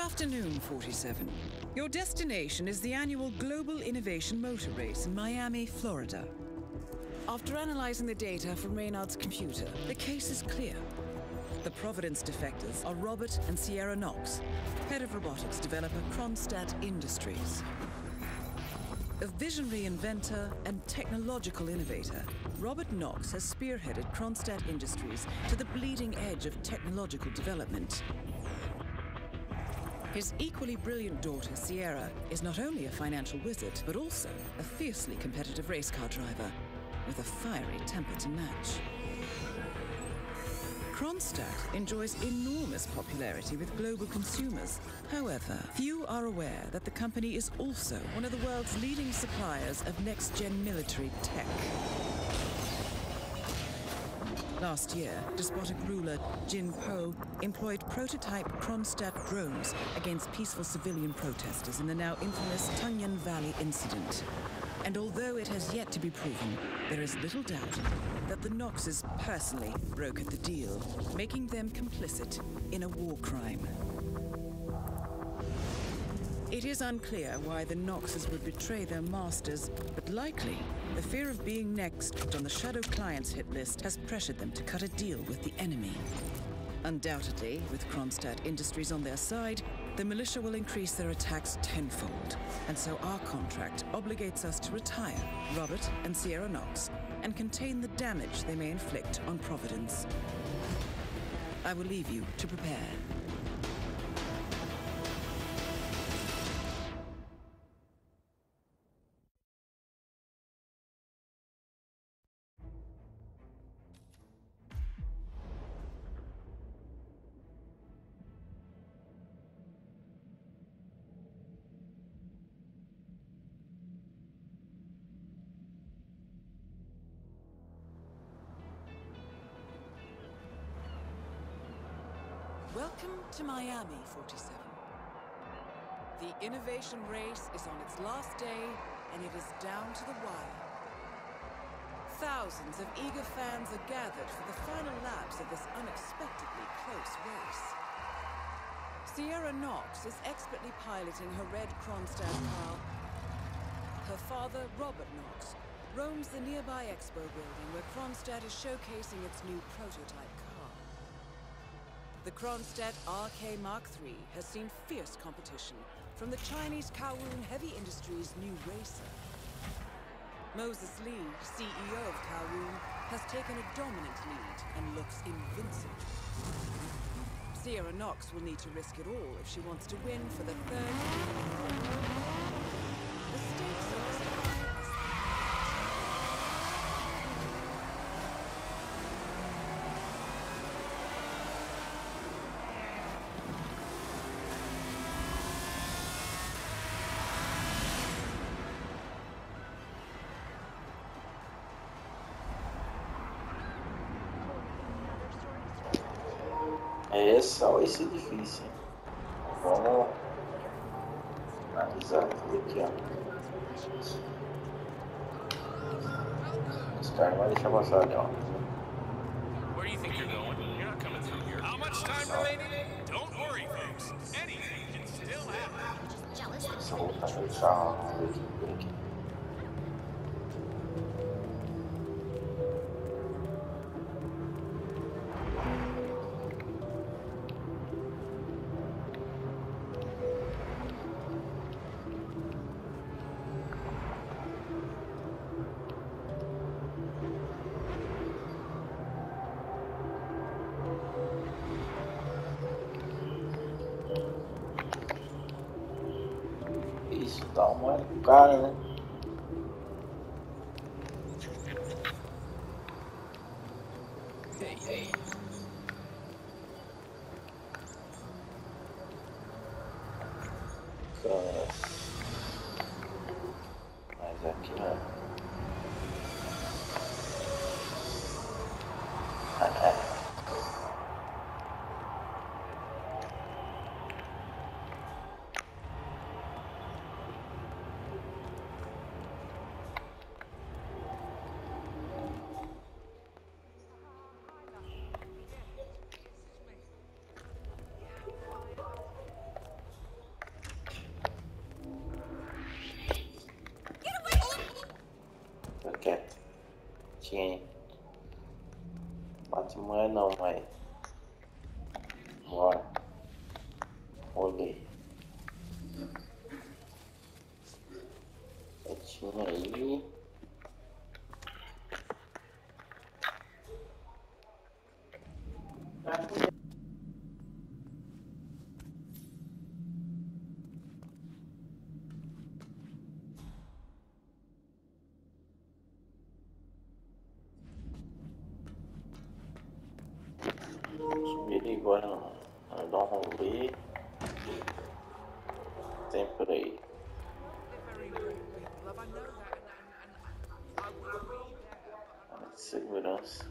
afternoon, 47. Your destination is the annual Global Innovation Motor Race in Miami, Florida. After analyzing the data from Reynard's computer, the case is clear. The Providence defectors are Robert and Sierra Knox, head of robotics developer Kronstadt Industries. A visionary inventor and technological innovator, Robert Knox has spearheaded Kronstadt Industries to the bleeding edge of technological development. His equally brilliant daughter, Sierra, is not only a financial wizard, but also a fiercely competitive race car driver with a fiery temper to match. Kronstadt enjoys enormous popularity with global consumers. However, few are aware that the company is also one of the world's leading suppliers of next-gen military tech. Last year, despotic ruler Jin Po employed prototype Kronstadt drones against peaceful civilian protesters in the now infamous Tungan Valley incident. And although it has yet to be proven, there is little doubt that the Knoxes personally brokered the deal, making them complicit in a war crime. It is unclear why the Knoxes would betray their masters, but likely the fear of being next on the Shadow Clients hit list has pressured them to cut a deal with the enemy. Undoubtedly, with Kronstadt Industries on their side, the militia will increase their attacks tenfold, and so our contract obligates us to retire Robert and Sierra Knox and contain the damage they may inflict on Providence. I will leave you to prepare. Welcome to Miami, 47. The innovation race is on its last day, and it is down to the wire. Thousands of eager fans are gathered for the final laps of this unexpectedly close race. Sierra Knox is expertly piloting her red Kronstadt car. Her father, Robert Knox, roams the nearby expo building where Kronstadt is showcasing its new prototype car. The Kronstadt RK Mark III has seen fierce competition from the Chinese Kowloon Heavy Industries' new racer. Moses Lee, CEO of Kowloon, has taken a dominant lead and looks invincible. Sierra Knox will need to risk it all if she wants to win for the third time. The stakes are as high as Essa vai ser difícil, hein? Vamos analisar tudo aqui, ó. Os caras não vão deixar passar ali, ó. Where do you think you're going? You're not coming through here. How much time remaining? Don't worry, folks. Anything can still happen. Só vou voltar no carro, vamos ver o que tem aqui. Isso dá uma cara, né? Ei. Mas aqui não. tinha. Bate mulher não, mas. Bora. Olhei. Tinha aí. Subir agora não. Vou dar um rolê. Tem por aí. Segurança.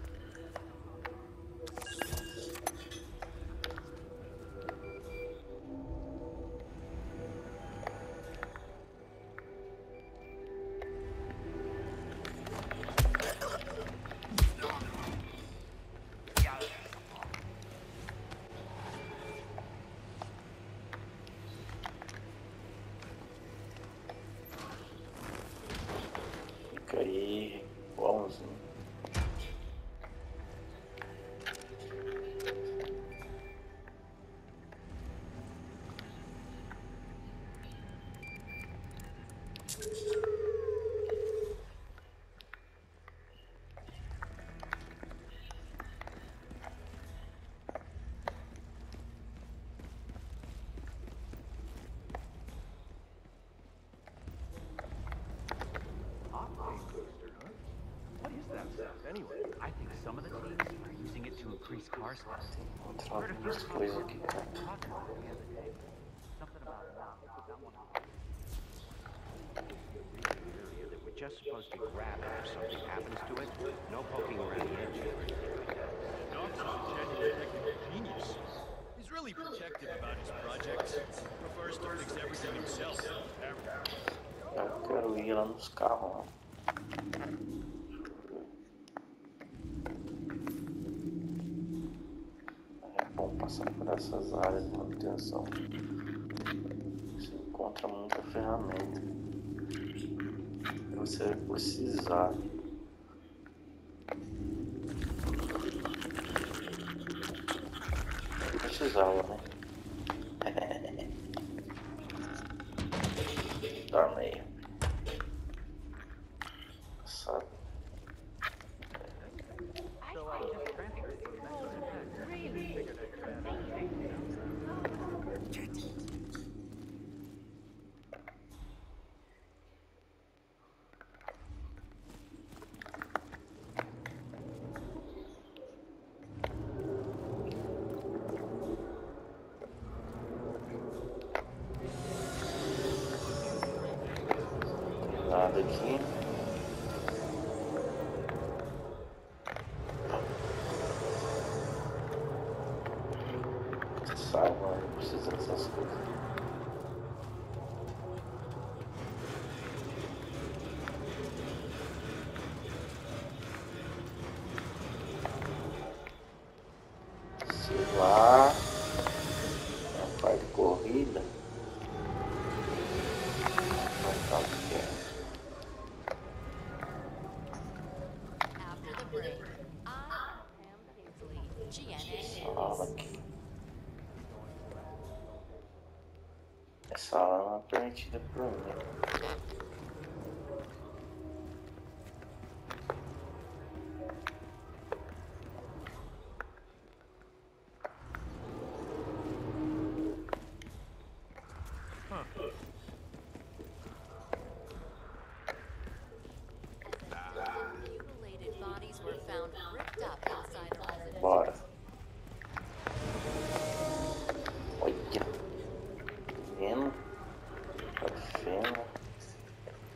Fica aí, bonzinho. Anyway, I think some of the teams are using it to increase car slots. Heard algumas coisas aqui, cara. Something about that one. Area that we're just supposed to grab it if something happens to it. No poking around the edges. Knox is a genuine technical genius. He's really protective about his projects. Prefers to fix everything himself. Eu quero ir lá nos carros. Passar por essas áreas de manutenção, você encontra muita ferramenta que você vai precisar. Precisava, né? Dorme aí. Sabe? Nada aqui. Sai, mano, precisa dessas coisas. Sei lá. É a parte de corrida. Aqui. Essa sala não é permitida por mim. Bora. Olha. Vendo? Tá vendo?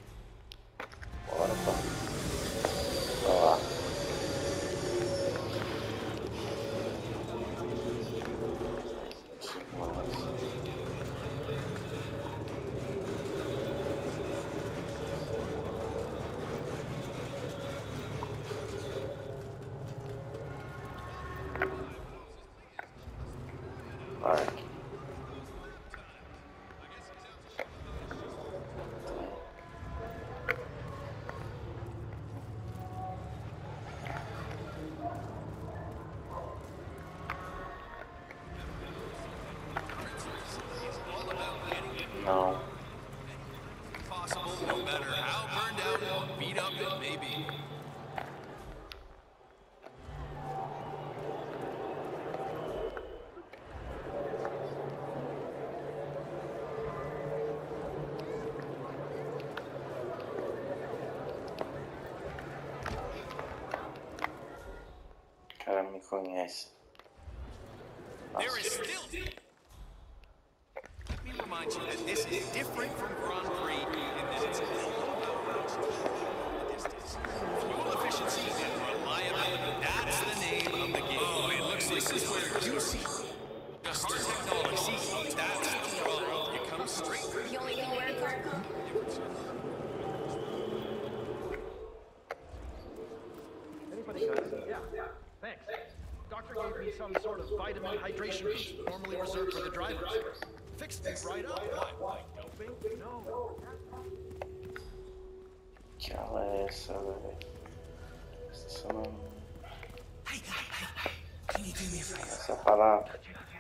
já me conhece. There is still. Let me remind you that this is different from Grand Prix in that it's all about distance. Fuel efficiency and reliability. That's the name of the game. Oh, it looks like this is where you see just technology. See, that's the problem. You come straight through. You only know where to go? Anybody got it? Yeah. Thanks. Doctor gave me some sort of vitamin hydration boost normally reserved for the drivers. Fixed me right up. Why? Doping? No. Que aula é essa, velho? Essa não... Hey, can you do me a favor? Essa palavra.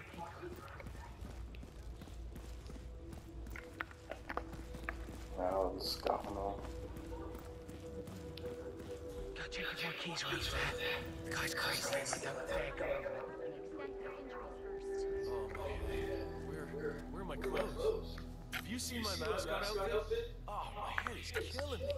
Não, dos carros não. Go check if your keys are upstairs. The guy's crazy. Oh man, where are my clothes? Have you seen my mascot outfit? Oh, my head is killing me.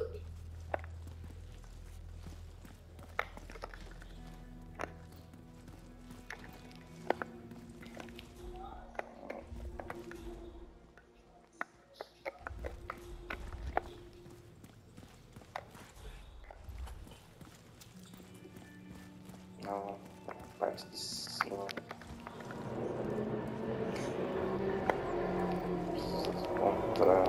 Não, parte de cima. Encontrar.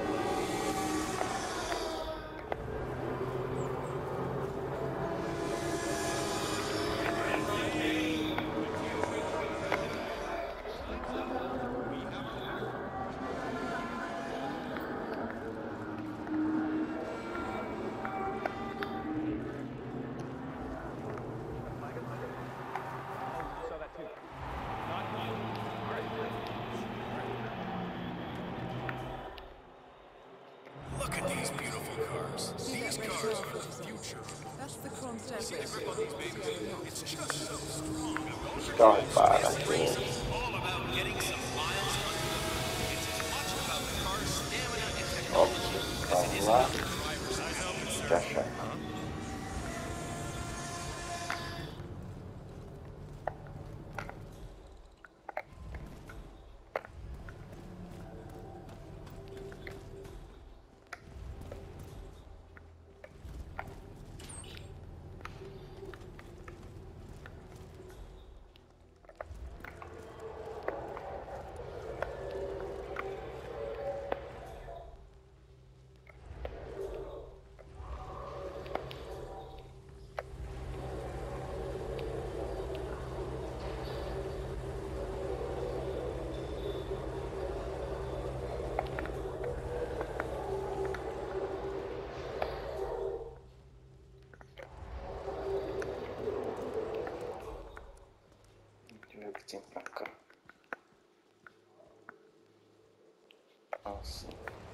Look at these beautiful cars. These cars are the future. That's the Kronstadt See the grip on these babies? It's just so strong. Carro para. All about getting some miles under the hood. It's as much about the car's stamina and technology as it is about the driver's eyes. Já achei. O que tem pra cá? Nossa.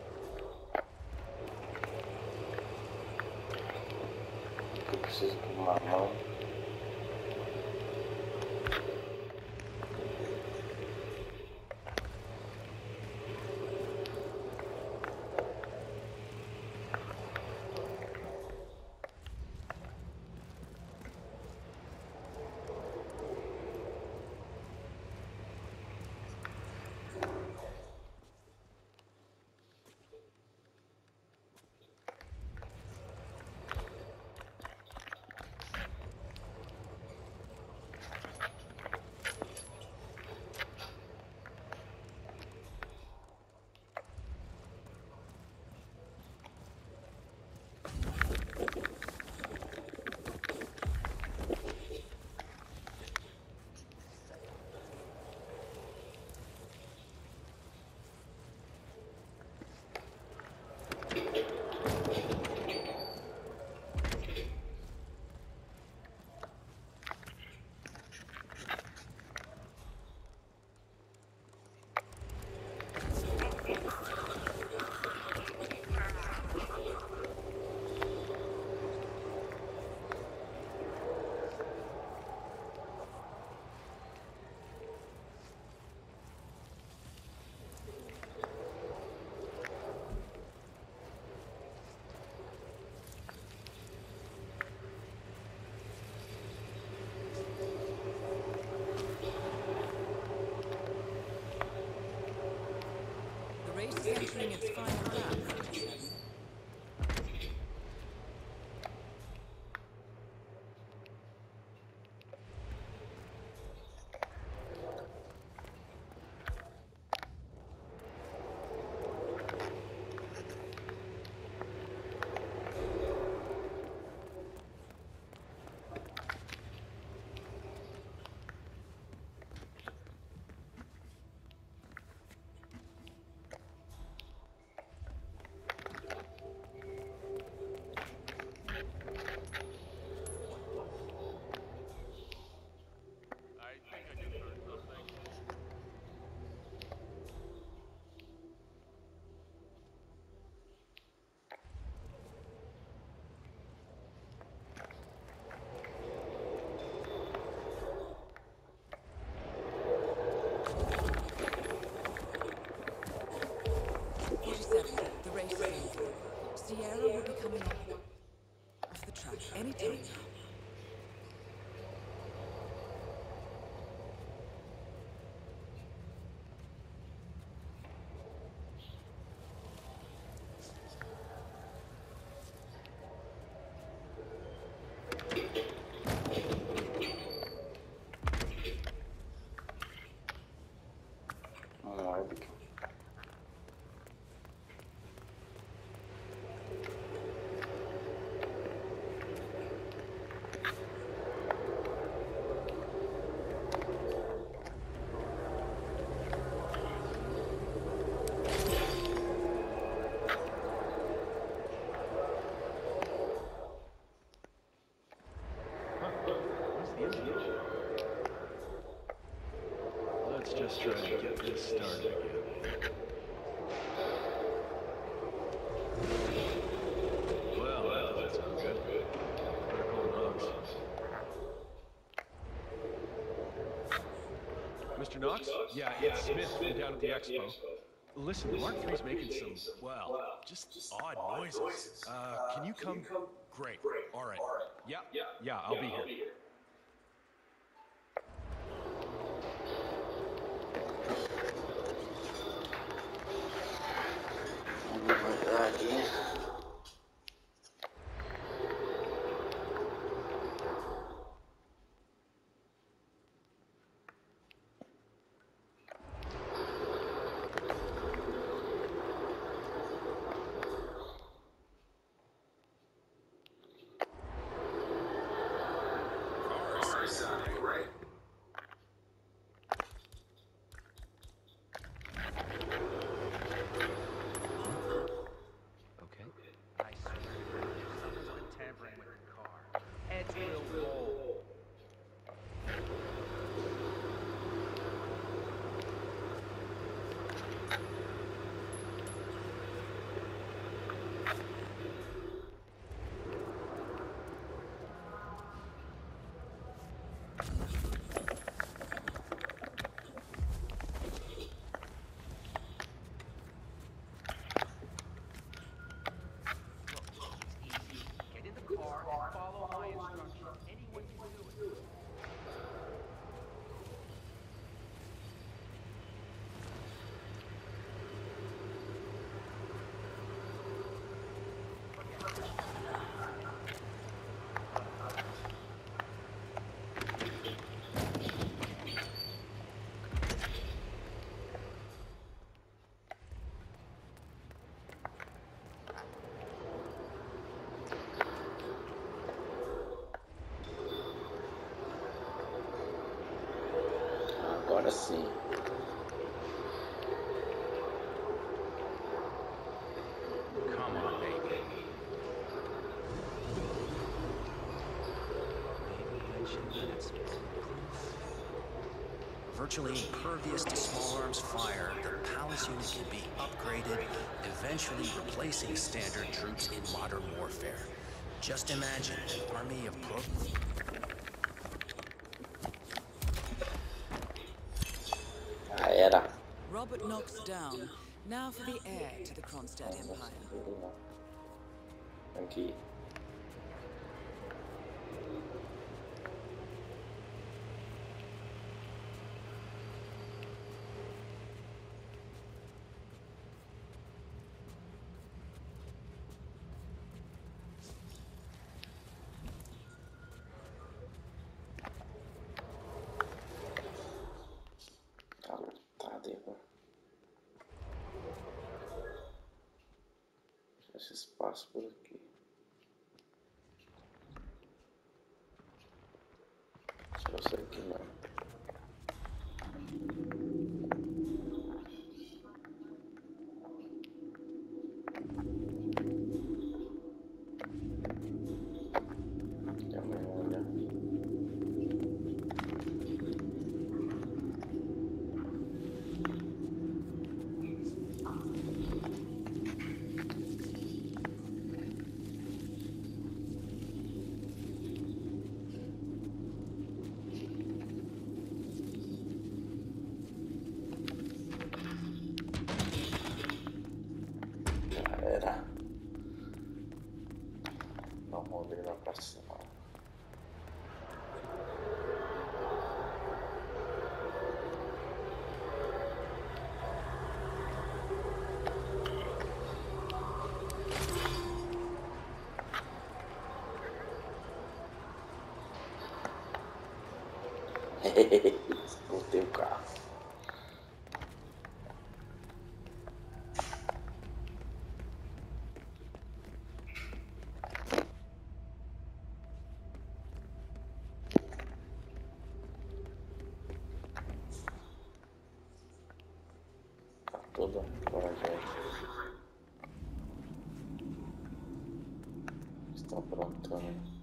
Eu preciso de uma mão. race is entering its final lap. The race is over. Sierra will be coming off the track any time now. Let's just try to get this started again. Well, that doesn't sound good. Better call Knox. Mr. Knox? Yeah, it's Smith from down at the expo. Listen, the Mark III's making some, well, just odd noises. Can you come? Great. All right. Yeah, I'll be here. Let's see. Come on, baby. Virtually impervious to small arms fire, the Palace unit can be upgraded, eventually replacing standard troops in modern warfare. Just imagine an army of Robert Knox down. Now for the heir to the Kronstadt Empire. Thank you. esse espaço por aqui. Deixa eu sair aqui não. Vamos ver lá pra cima. Voltei o carro. Tá toda gente. Estão aprontando.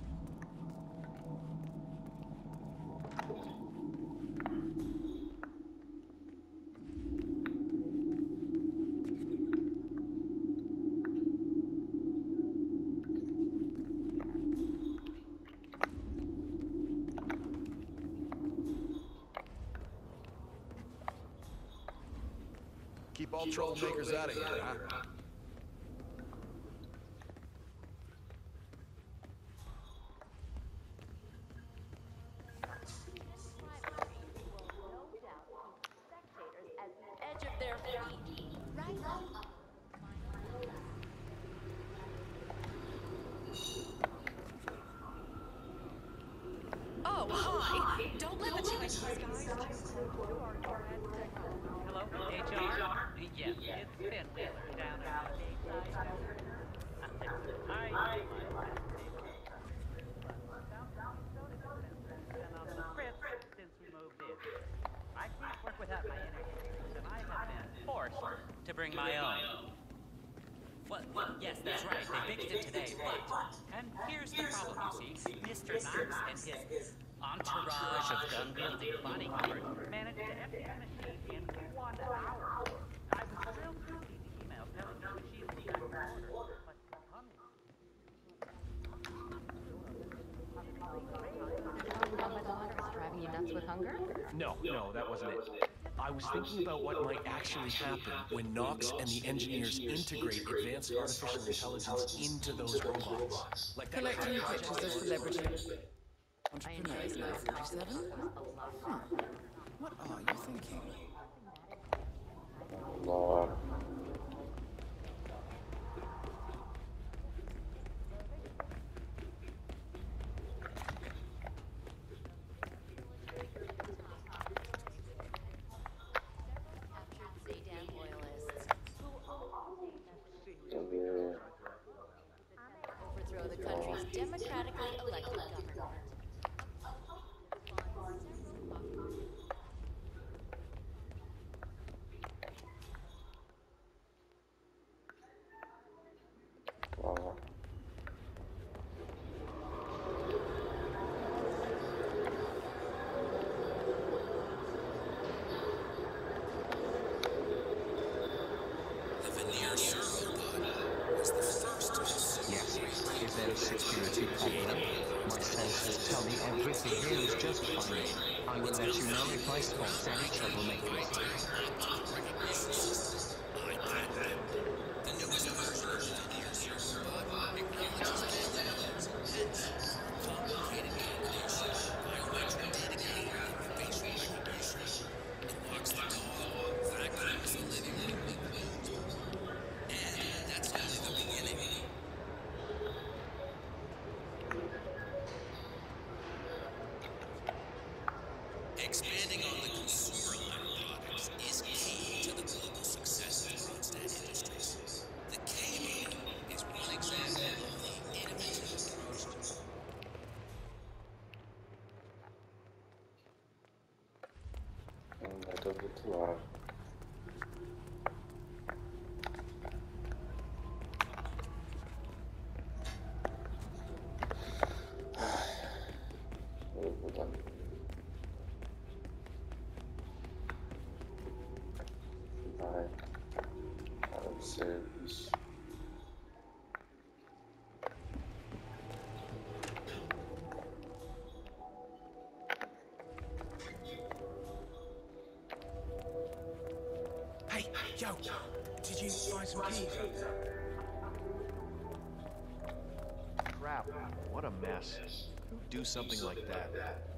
Keep all troublemakers out of here, huh? Oh, hi! Don't let the Chinese guys... Hello, HR? Yes, it's Ben Wheeler down at the Bayside. Chris, since we moved in. I can't work without my internet, and I have been forced to bring my own. Well, yes, that's right. They fixed it today, but... And here's the problem, you see. Mr. Knox and his entourage of gun-wielding bodyguards managed to empty the machine in 1 hour. I was thrilled to see the email telling me the machine was back in order, but Driving you nuts with hunger? No, that wasn't it. I was thinking about what might actually happen when Knox and the engineers integrate advanced artificial intelligence into those robots. Like that Collecting pictures of celebrity entrepreneurs now 47. What are you thinking? Lord. Overthrow the country's democratically elected government. Yes, is there a security problem? My sensors tell me everything here is just fine. I will let you know if I spot any troublemakers. Expanding on the consumer line of products is key to the global success muito lado. Eu vou dar. Vai. Para o serviço. Hey, yo, did you find some keys? Crap, what a mess. Who'd do something like that?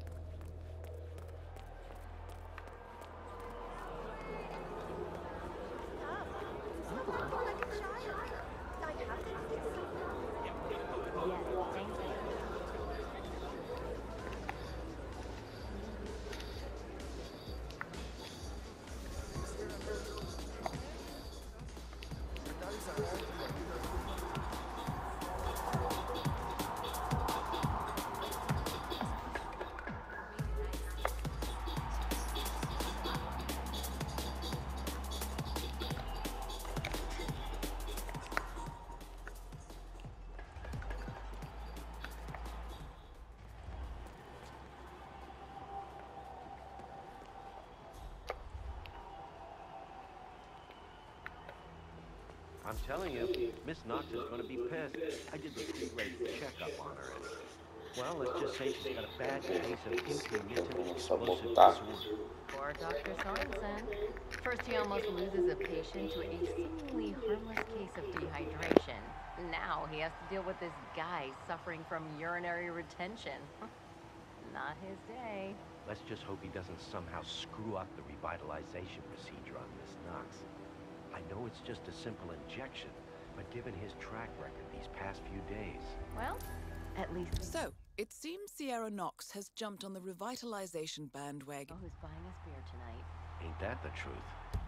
I'm telling you, Miss Knox is going to be pissed. I did the pre-race checkup on her. And, well, let's just say she's got a bad case of intermittent explosive disorder. Poor Dr. Sorensen. First he almost loses a patient to a seemingly harmless case of dehydration. Now he has to deal with this guy suffering from urinary retention. Not his day. Let's just hope he doesn't somehow screw up the revitalization procedure on Miss Knox. I know it's just a simple injection, but given his track record these past few days... Well, at least... So, it seems Sierra Knox has jumped on the revitalization bandwagon. Who's buying us beer tonight? Ain't that the truth?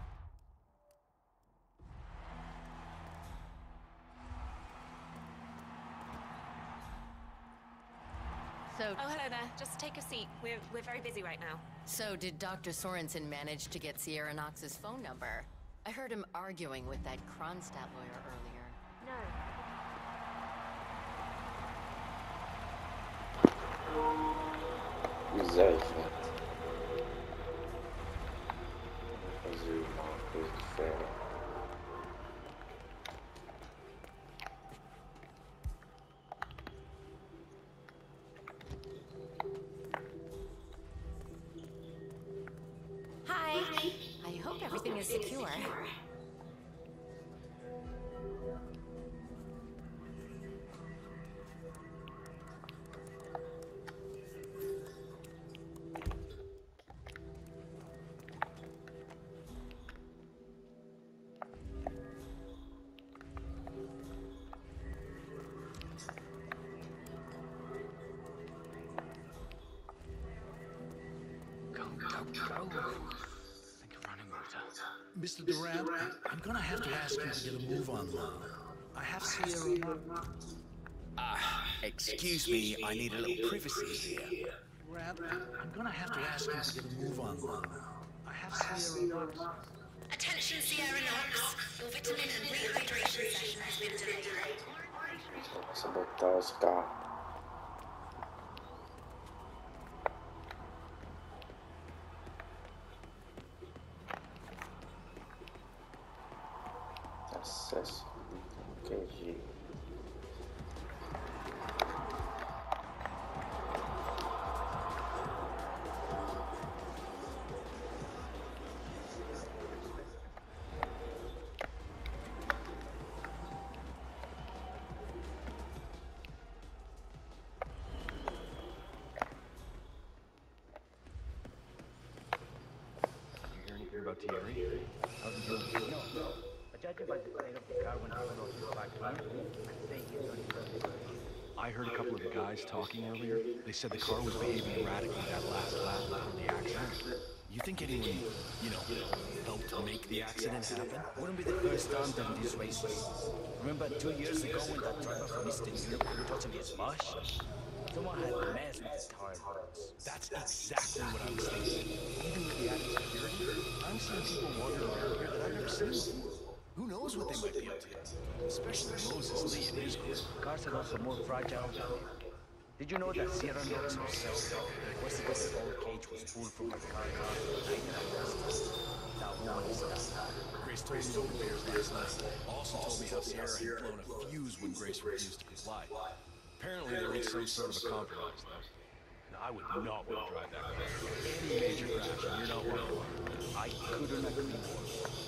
So... Oh, hello there. Just take a seat. We're very busy right now. So did Dr. Sorensen manage to get Sierra Knox's phone number? I heard him arguing with that Kronstadt lawyer earlier. No. Bizarro, gente. Vou fazer uma coisa diferente. Hi. I hope everything is secure. Mr. Durant, I'm gonna have to ask you to get a move on now. I have Sierra... Excuse me, I need a little privacy here. Durant, I'm gonna have to ask you to get a move on now. I have Sierra... Attention, Sierra Knox. Your vitamin and rehydration session has been delayed. Começa a botar os carros. Acesso de qualquer jeito. About Thierry? How's he doing? No. Judging by the state of the car when I back home, I'd say he's on his own. I heard a couple of the guys talking earlier. They said the car was behaving erratically that last lap before the accident. You think anyone, helped make the accident happen? Wouldn't be the first time during these races. Remember 2 years ago when that driver from Eastern Europe totally smashed? Someone had messed with the tire rods. That's exactly what I was thinking. Even with the added security, I'm seeing people wandering around here that I've never seen before. Who knows what they might be up to? Especially Moses Lee and his crew. Cars are also more fragile than here. Did you know that Sierra Knox herself requested that the old cage was pulled from her car the night that I rested? That woman is done. Grace told me over beers last night. Also told me how Sierra had blown a fuse when Grace refused to comply. Apparently they reached some sort of a compromise, though. Now, I would not want to drive that car. Any major crash, and you're not one of them. I couldn't agree more.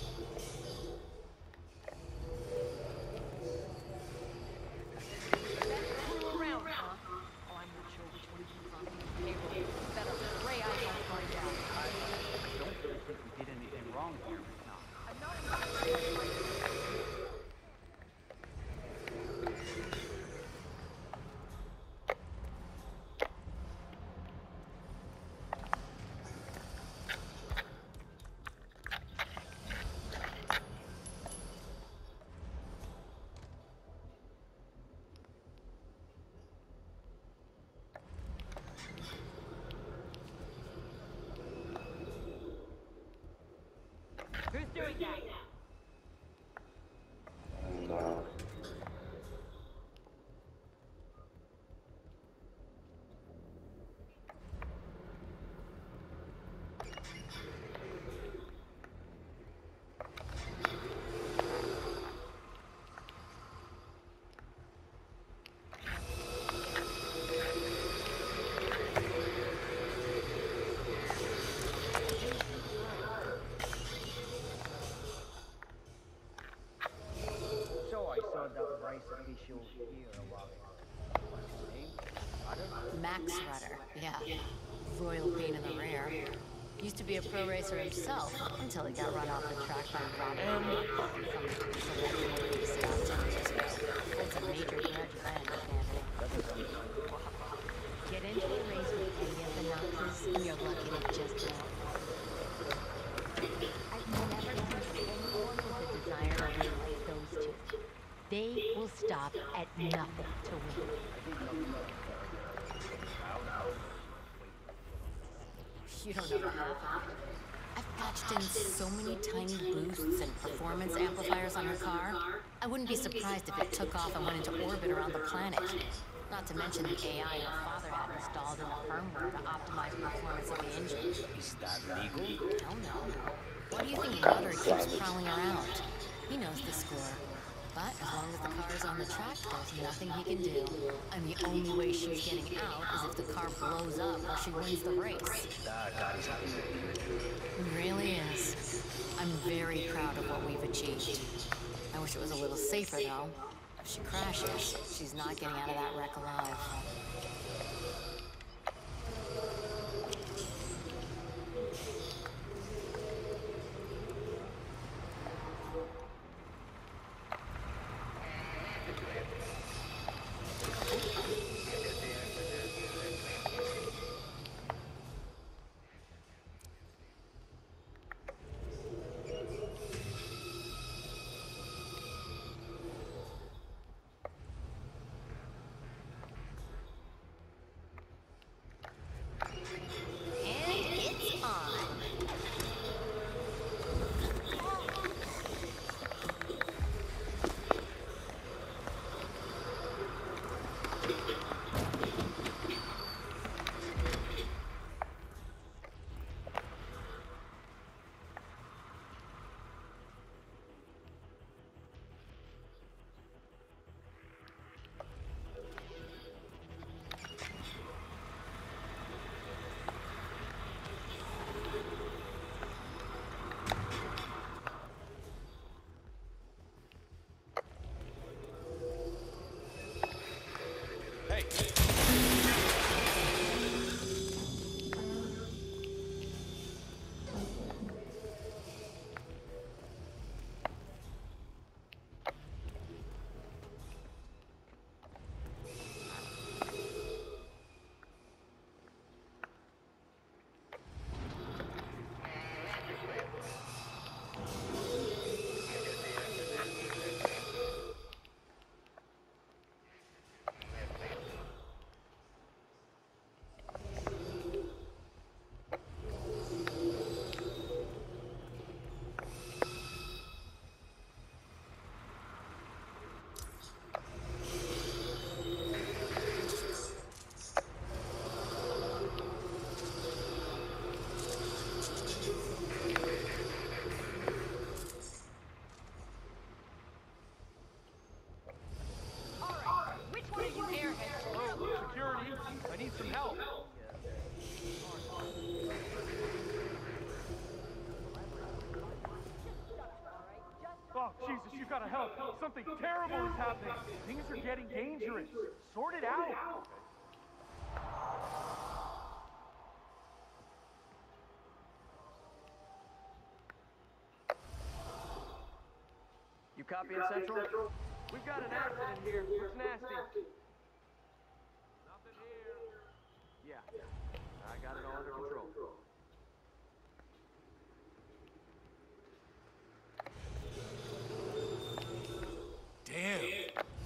Who's doing that? No. Max Rudder, yeah. Royal pain in the rear. Used to be a pro racer himself until he got run off the track by Robin. Stopped 10 years ago. That's a major grudge, I understand. Get into a race with any of the Knoxes, and you're lucky to just know. I've never seen anyone with a desire to win like those two. They will stop at nothing to win. You don't know what happened. I've patched in so many tiny boosts and performance amplifiers on her car. I wouldn't be surprised if it took off and went into orbit around the planet. Not to mention the AI her father had installed in the firmware to optimize performance of the engine. Is that legal? Hell no. Why do you think Rudder keeps prowling around? He knows the score. But as long as the car is on the track, there's nothing he can do. And the only way she's getting out is if the car blows up or she wins the race. That is happening. It really is. I'm very proud of what we've achieved. I wish it was a little safer, though. If she crashes, she's not getting out of that wreck alive. Jesus, you gotta help. Something terrible is happening. Things are getting dangerous. Sort it out. You copy in Central? We've got an accident here. Looks nasty. Nothing here. Yeah, I got it all under control. Damn.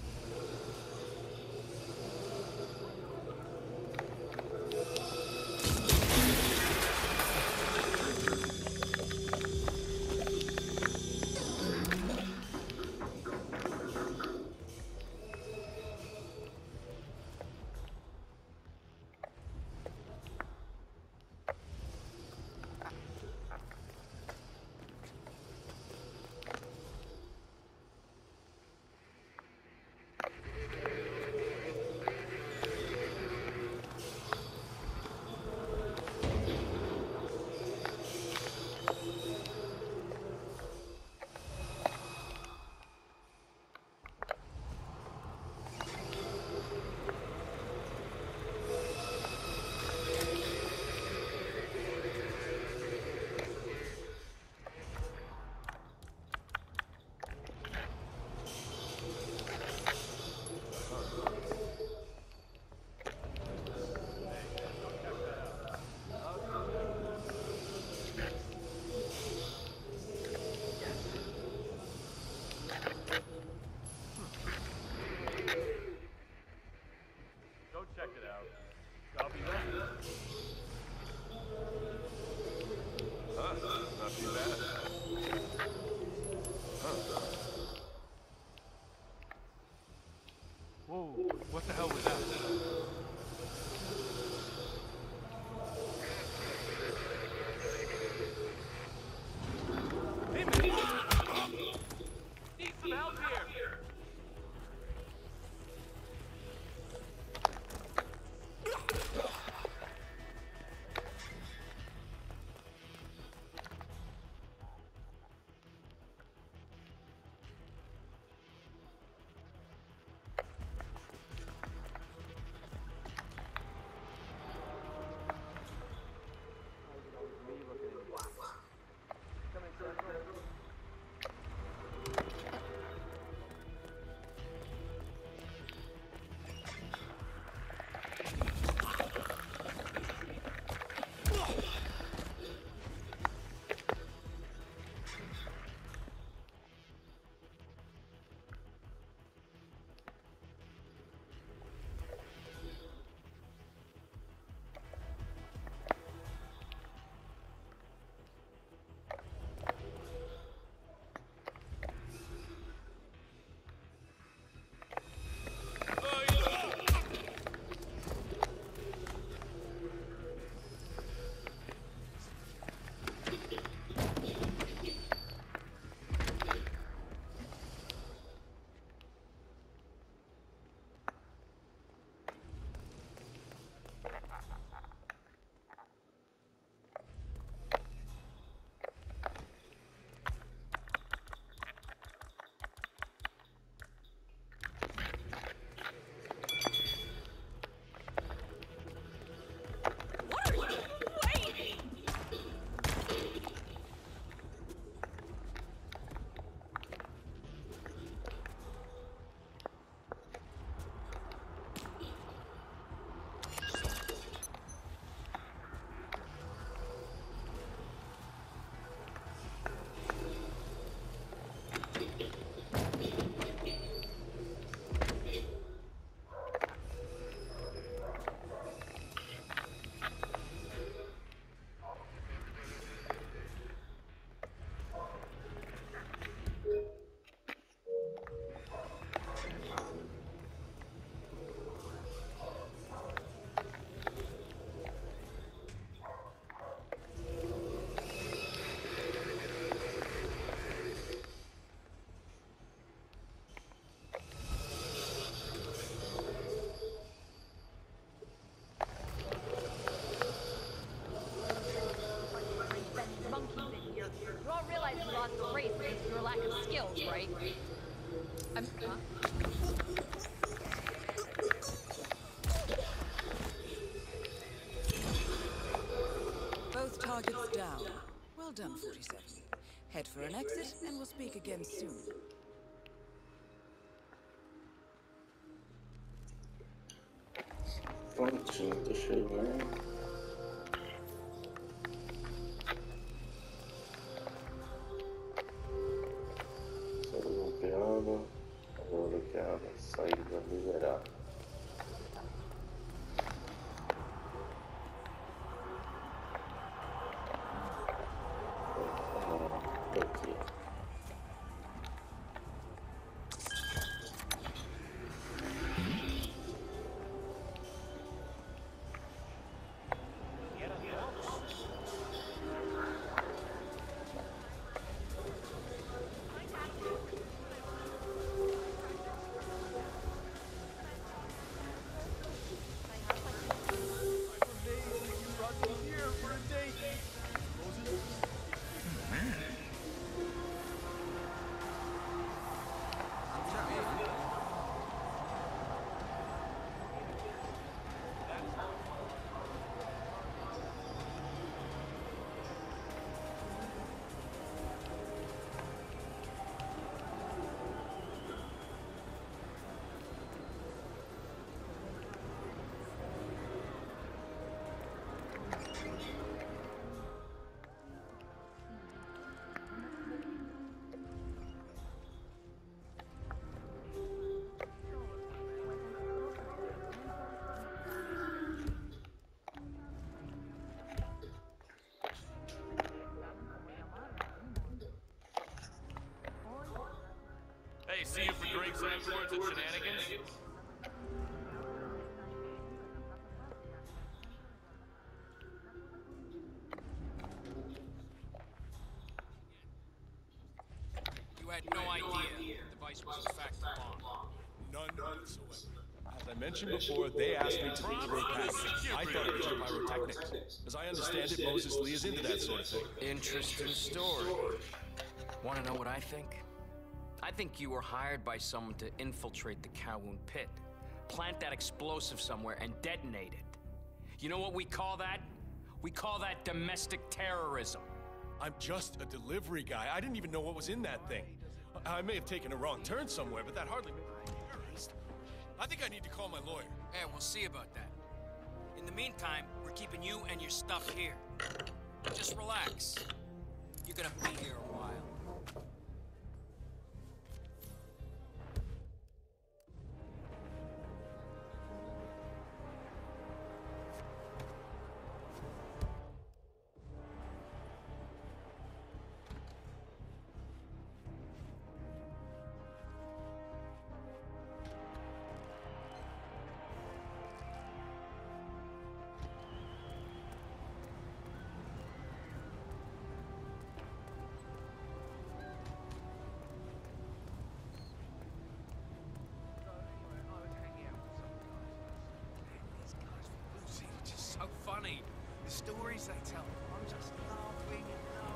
Whoa, what the hell was that? Hey, man! Need some help here! Both targets down. Well done, 47. Head for an exit, and we'll speak again soon. Prontinho, chegando. Bloqueada, saída liberada. Aqui. Hey, see you for drinks afterwards and shenanigans? You had no idea the device was in fact a bomb. None whatsoever. As I mentioned before, they asked me to deliver a package. I thought it was for pyrotechnics. As I understand it, Moses Lee is into that sort of thing. Interesting story. Want to know what I think? I think you were hired by someone to infiltrate the Kowloon pit, plant that explosive somewhere, and detonate it. You know what we call that? We call that domestic terrorism. I'm just a delivery guy. I didn't even know what was in that thing. I may have taken a wrong turn somewhere, but that hardly makes me a terrorist. I think I need to call my lawyer. Yeah, we'll see about that. In the meantime, we're keeping you and your stuff here. Just relax. You're gonna be here a while. So funny. The stories they tell. I'm just laughing and